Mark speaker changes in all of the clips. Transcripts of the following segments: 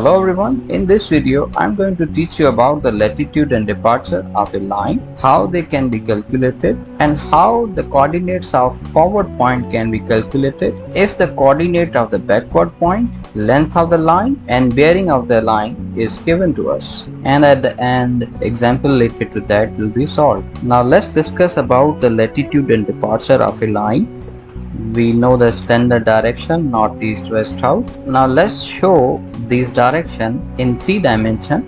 Speaker 1: Hello everyone, in this video I'm going to teach you about the latitude and departure of a line, how they can be calculated and how the coordinates of forward point can be calculated if the coordinate of the backward point, length of the line and bearing of the line is given to us. And at the end, example related to that will be solved. Now let's discuss about the latitude and departure of a line. We know the standard direction north, east, west, south. Now let's show these direction in 3 dimension.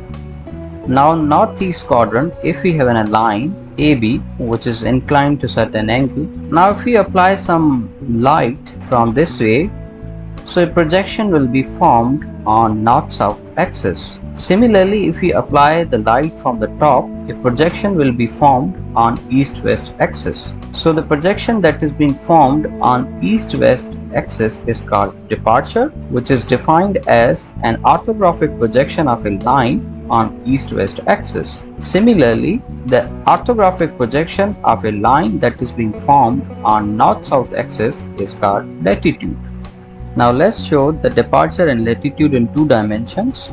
Speaker 1: Now northeast quadrant, if we have a line AB which is inclined to certain angle. Now if we apply some light from this way, so a projection will be formed on north-south axis. Similarly, if we apply the light from the top, a projection will be formed on east-west axis. So the projection that is being formed on east-west axis is called departure, which is defined as an orthographic projection of a line on east-west axis. Similarly, the orthographic projection of a line that is being formed on north-south axis is called latitude. Now let's show the departure and latitude in 2 dimensions.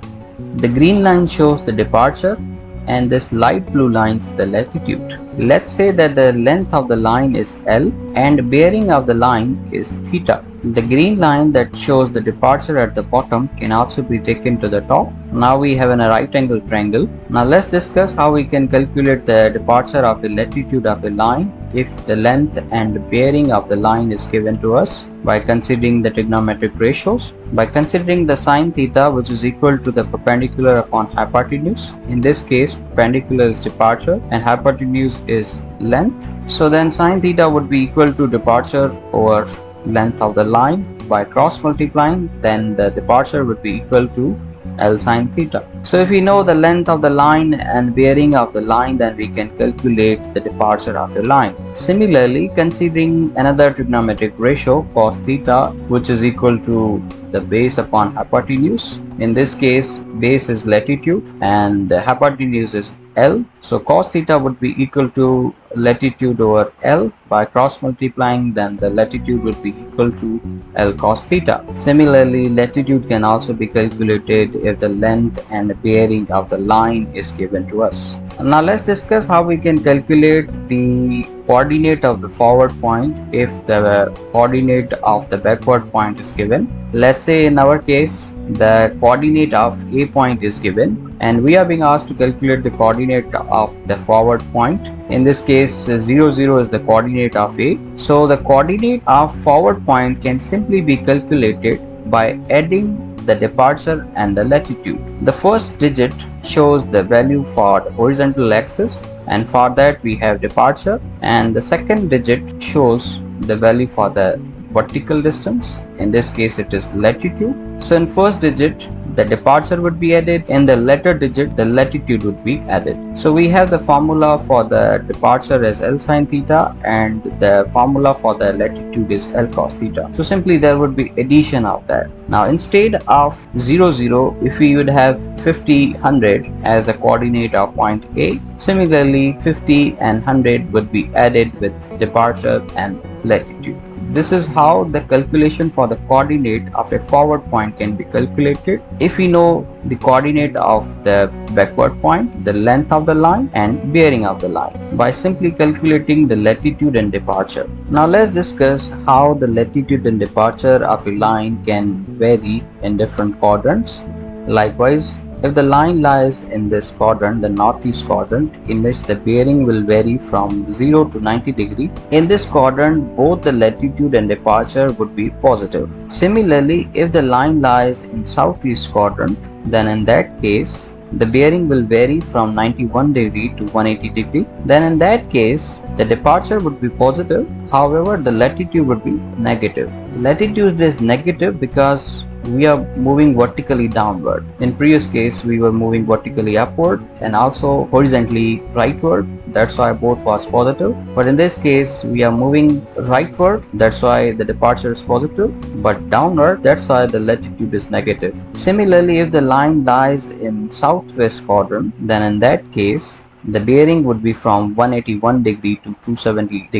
Speaker 1: The green line shows the departure and this light blue line is the latitude. Let's say that the length of the line is L and bearing of the line is theta. The green line that shows the departure at the bottom can also be taken to the top. Now we have a right angle triangle. Now let's discuss how we can calculate the departure of a latitude of a line if the length and bearing of the line is given to us by considering the trigonometric ratios. By considering the sine theta, which is equal to the perpendicular upon hypotenuse. In this case, perpendicular is departure and hypotenuse is length. So then sine theta would be equal to departure over length of the line. By cross multiplying, then the departure would be equal to L sine theta. So if we know the length of the line and bearing of the line, then we can calculate the departure of a line. Similarly, considering another trigonometric ratio cos theta, which is equal to the base upon hypotenuse. In this case, base is latitude and the hypotenuse is L. So cos theta would be equal to latitude over L. By cross multiplying, then the latitude would be equal to L cos theta. Similarly, latitude can also be calculated if the length and bearing of the line is given to us. Now let's discuss how we can calculate the coordinate of the forward point if the coordinate of the backward point is given. Let's say in our case the coordinate of A point is given and we are being asked to calculate the coordinate of the forward point. In this case 0, 0 is the coordinate of A. So the coordinate of forward point can simply be calculated by adding the departure and the latitude. The first digit shows the value for the horizontal axis and for that we have departure, and the second digit shows the value for the vertical distance. In this case it is latitude. So in first digit the departure would be added, in the latter digit the latitude would be added. So we have the formula for the departure as L sine theta and the formula for the latitude is L cos theta. So simply there would be addition of that. Now instead of 0, 0, if we would have 50, 100 as the coordinate of point A, similarly 50 and 100 would be added with departure and latitude. This is how the calculation for the coordinate of a forward point can be calculated if we know the coordinate of the backward point, the length of the line and bearing of the line by simply calculating the latitude and departure. Now let's discuss how the latitude and departure of a line can vary in different quadrants. Likewise, if the line lies in this quadrant, the northeast quadrant, in which the bearing will vary from 0 to 90 degree, in this quadrant both the latitude and departure would be positive. Similarly, if the line lies in southeast quadrant, then in that case the bearing will vary from 91 degree to 180 degree. Then in that case the departure would be positive, however the latitude would be negative. Latitude is negative because we are moving vertically downward. In previous case we were moving vertically upward and also horizontally rightward, that's why both was positive. But in this case we are moving rightward, that's why the departure is positive, but downward, that's why the latitude is negative. Similarly, if the line lies in southwest quadrant, then in that case the bearing would be from 181 degree to 270 degree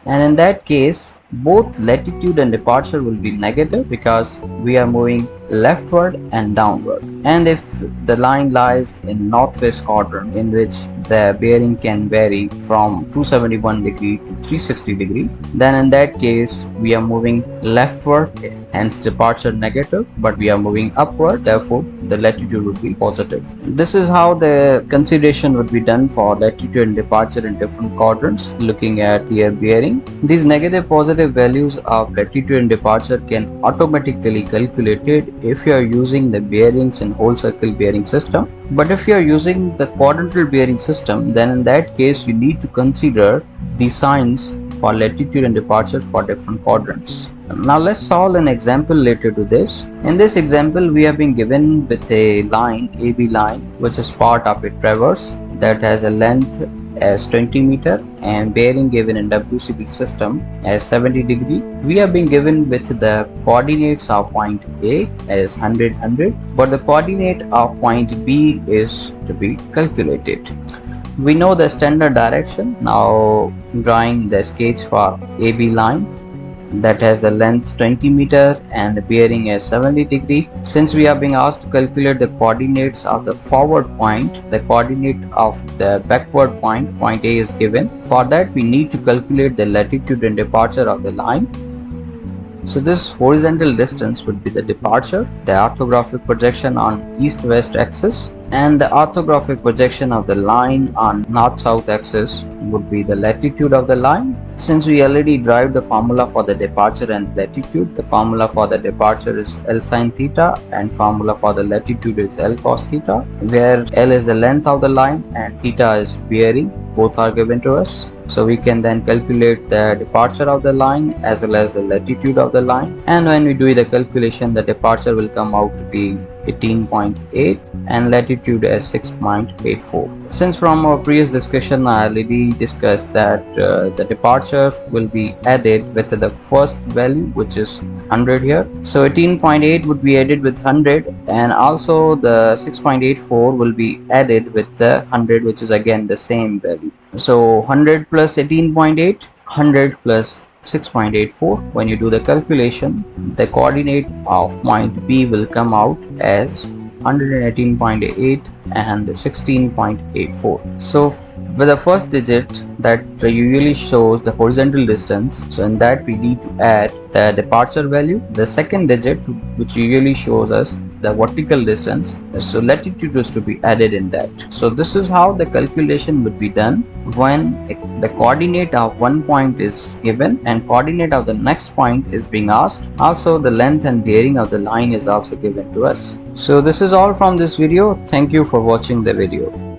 Speaker 1: and in that case both latitude and departure will be negative because we are moving leftward and downward. And if the line lies in northwest quadrant, in which the bearing can vary from 271 degree to 360 degree, then in that case we are moving leftward, hence departure negative, but we are moving upward, therefore the latitude would be positive. This is how the consideration would be done for latitude and departure in different quadrants, looking at their bearing. These negative positive values of latitude and departure can automatically calculated if you are using the bearings in whole circle bearing system. But if you are using the quadrantal bearing system, then in that case you need to consider the signs for latitude and departure for different quadrants. Now let's solve an example related to this. In this example we have been given with a line, AB line, which is part of a traverse that has a length as 20 meter and bearing given in WCB system as 70 degree. We have been given with the coordinates of point A as 100, but the coordinate of point B is to be calculated. We know the standard direction. Now drawing the sketch for AB line that has the length 20 meter and the bearing as 70 degree. Since we are being asked to calculate the coordinates of the forward point, the coordinate of the backward point, point A is given. For that we need to calculate the latitude and departure of the line. So this horizontal distance would be the departure, the orthographic projection on east-west axis, and the orthographic projection of the line on north-south axis would be the latitude of the line. Since we already derived the formula for the departure and latitude, the formula for the departure is L sin theta and formula for the latitude is L cos theta, where L is the length of the line and theta is bearing. Both are given to us. So we can then calculate the departure of the line as well as the latitude of the line, and when we do the calculation the departure will come out to be 18.8 and latitude as 6.84. Since from our previous discussion I already discussed that the departure will be added with the first value, which is 100 here. So 18.8 would be added with 100, and also the 6.84 will be added with the 100, which is again the same value. So 100 plus 18.8, 100 plus 6.84. When you do the calculation, the coordinate of point B will come out as 118.8 and 16.84. So with the first digit that usually shows the horizontal distance, so in that we need to add the departure value. The second digit, which usually shows us the vertical distance, so latitude is to be added in that. So this is how the calculation would be done when the coordinate of one point is given and coordinate of the next point is being asked. Also the length and bearing of the line is also given to us. So this is all from this video. Thank you for watching the video.